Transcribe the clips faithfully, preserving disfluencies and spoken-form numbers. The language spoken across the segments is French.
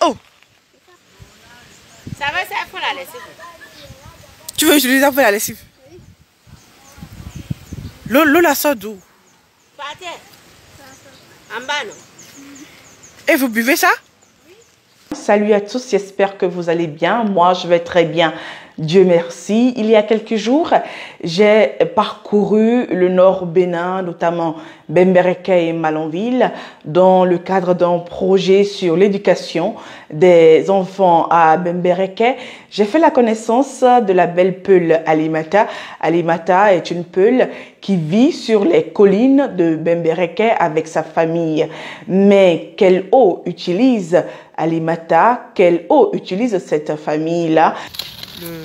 Oh, Ça va, ça pour la lessive. tu veux utiliser ça pour la lessive? L'eau, l'eau la sort d'où? Par terre. En bas, non? Et vous buvez ça? Salut à tous, j'espère que vous allez bien. Moi, je vais très bien. Dieu merci. Il y a quelques jours, j'ai parcouru le nord Bénin, notamment Bembereke et Malanville, dans le cadre d'un projet sur l'éducation des enfants à Bembereke. J'ai fait la connaissance de la belle peule Alimata. Alimata est une peule qui vit sur les collines de Bembereke avec sa famille. Mais quelle eau utilise Alimata? Quelle eau utilise cette famille-là? Le...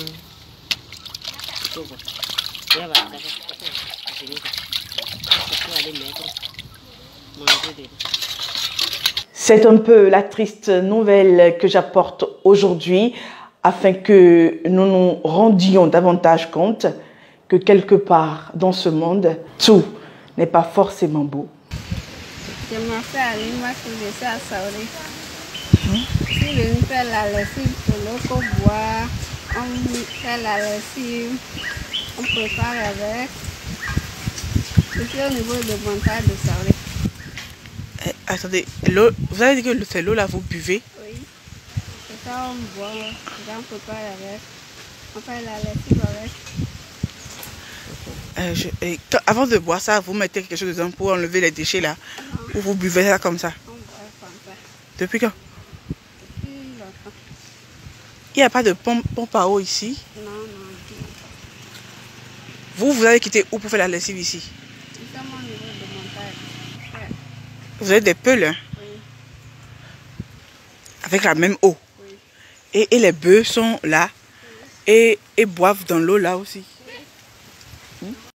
C'est un peu la triste nouvelle que j'apporte aujourd'hui afin que nous nous rendions davantage compte que quelque part dans ce monde, tout n'est pas forcément beau. Je m'appelle Alima Koudessa Saouri. Si je ne fais la lessive pour l'eau qu'on boit, on fait la lessive, on prépare avec. Je suis au niveau de montage de Saouri. Eh, attendez, l'eau, vous avez dit que c'est l'eau là, vous buvez? Oui. C'est ça, on boit, on prépare avec. On fait la lessive avec. Euh, je, et quand- avant de boire ça, vous mettez quelque chose dedans pour enlever les déchets là? Non. Ou vous buvez ça comme ça? On boit comme ça. Depuis quand? Depuis longtemps. Il n'y a pas de pompe, pompe à eau ici. Non, non, non. Vous, vous avez quitté où pour faire la lessive ici? Nous sommes au niveau de montage. Ouais. Vous avez des peules hein, Oui, avec la même eau. oui. Et, et les bœufs sont là et, et boivent dans l'eau là aussi.